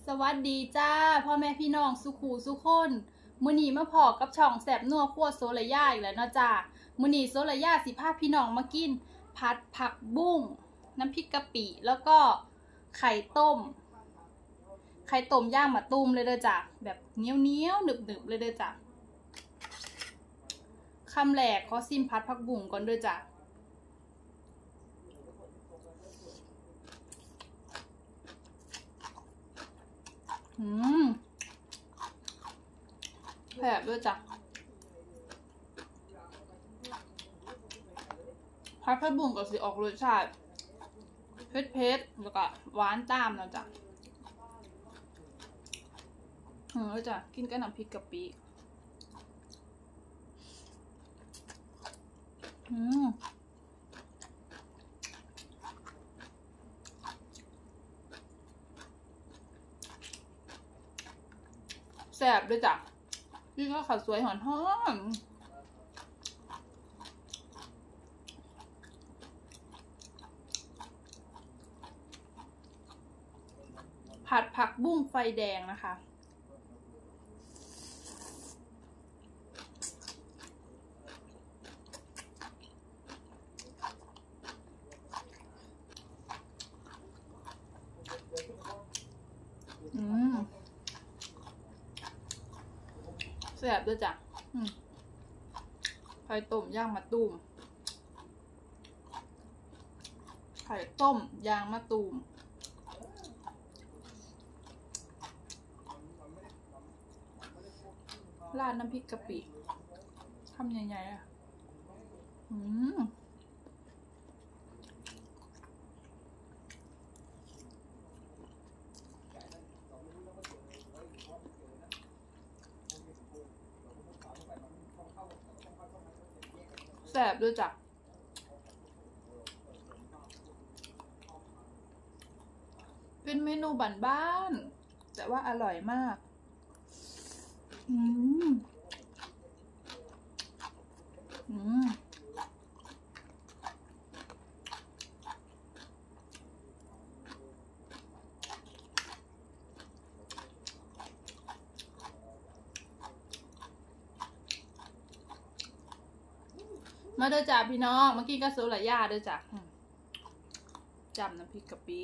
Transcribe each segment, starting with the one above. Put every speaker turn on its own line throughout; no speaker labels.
สวัสดีจ้าพ่อแม่พี่น้องสุขูสุขคนมื้อนี้มาพอกับช่องแสบนัวคั่วโซลย่าอีกแล้วเนาะจ้ามื้อนี้โซลย่าสิพาพี่น้องมากินผัดผักบุ้งน้ำพริกกะปิแล้วก็ไข่ต้มย่างมะตูมเลยเด้อจ้าแบบเหนียวหนึบเลยเด้อจ้าคำแรกขอซิมผัดผักบุ้งก่อนเด้อจ้าแผลบด้วยจ้ะผัดบุ้งก็สิออกรสชาติเผ็ดแล้วก็หวานตามแล้วจ้ะจ้ะกินกับน้ำพริกกะปิแซ่บด้วยจ้ะนี่ก็ข้าวสวยหอนผัดผักบุ้งไฟแดงนะคะแซ่บด้วยจ้ะไข่ต้มย่างมะตูมไข่ต้มย่างมะตูมราดน้ำพริกกะปิทำใหญ่ๆอ่ะแซ่บด้วยจ้ะเป็นเมนูบ้านๆแต่ว่าอร่อยมากมาเด้อจ้าพี่น้องมากินกับโซลย่าเด้อจ้าจำน้ำพริกกะปิ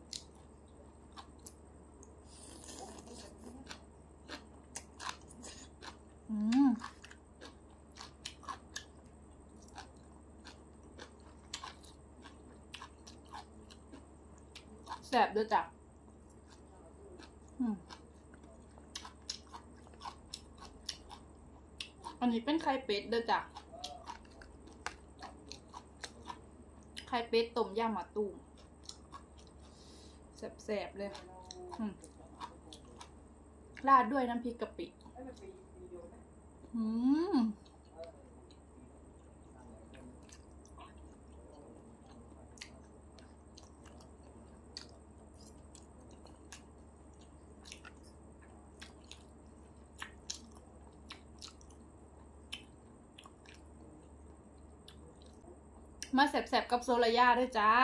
แซ่บด้วยจ้ะอันนี้เป็นไข่เป็ดด้วยจ้ะไข่เป็ดต้มย่างมะตูมแซ่บๆเลยราดด้วยน้ำพริกกะปิมาแซ่บๆกับโซลย่าด้วยจ้า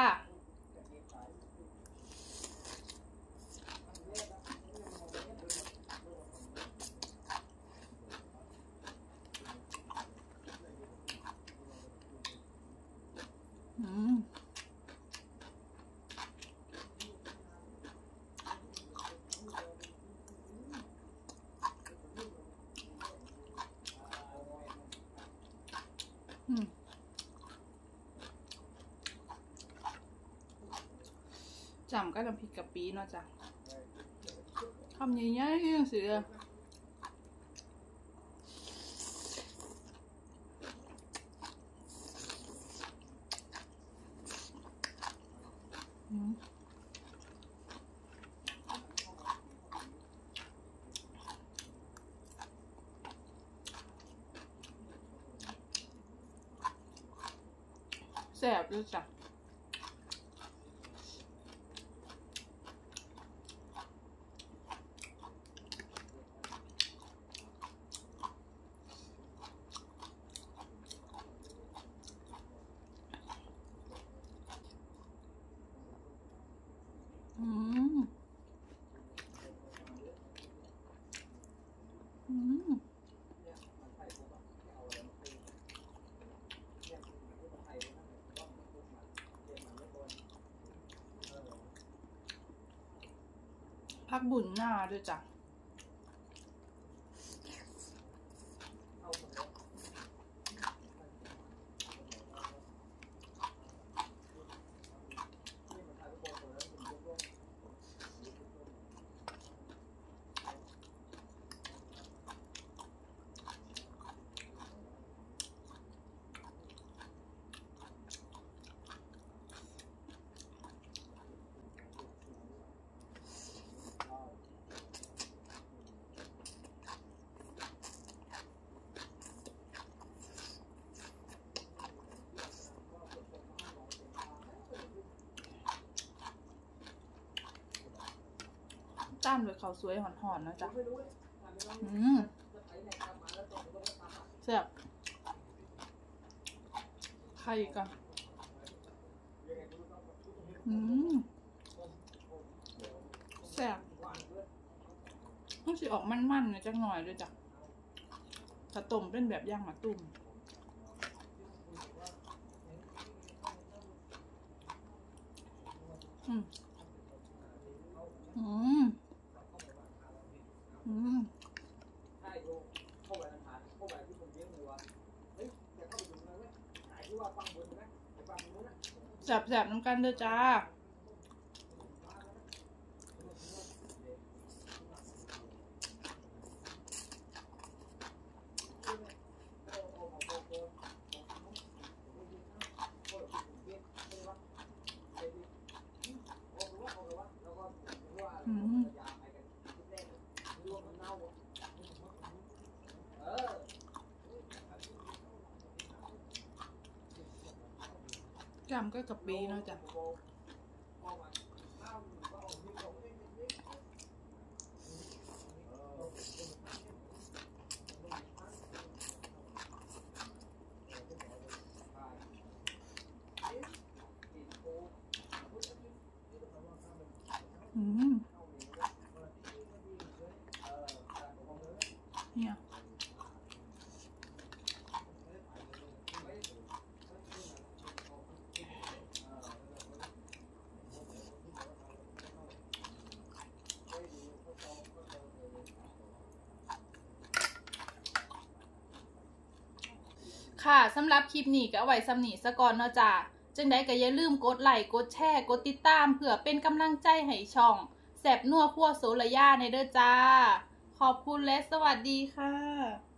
จำก็น้ำพริกกะปิเนาะจ้ะทำใหญ่ๆสิแซ่บด้วยจ้ะพักบุญหน้าด้วยจ้ะตามด้วยข้าวสวยห่อนๆนะจ๊ะแซ่บไข่กันแซ่บมันสิออกมันๆนะจังหน่อยด้วยจ้ะถ้าต้มเป็นแบบย่างมะตุ้มแสบๆน้ำกันเด้อจ้าจำก็กับปีเนาะจ้ะเนี่ยค่ะสำหรับคลิปนี้ก็เอาไว้สำนีซะก่อนเนาะจ้ะจังใดก็อย่าลืมกดไลค์กดแชร์กดติดตามเพื่อเป็นกำลังใจให้ช่องแซ่บนัวคั่วโสระยาในเด้อจ้าขอบคุณและสวัสดีค่ะ